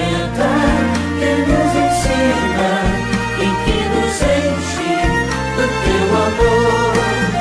alimentar, que nos ensina e que nos enche do teu amor.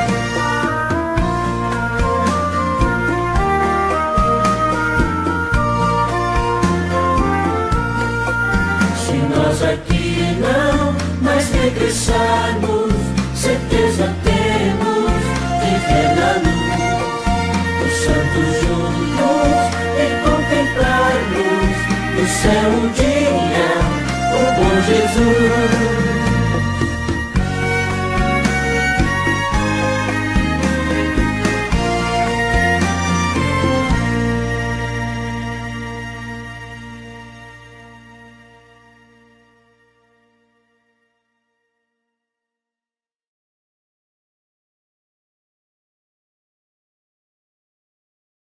Se nós aqui não mais regressarmos, certeza temos de ver na luz os santos juntos e contemplarmos no céu um dia o bom Jesus.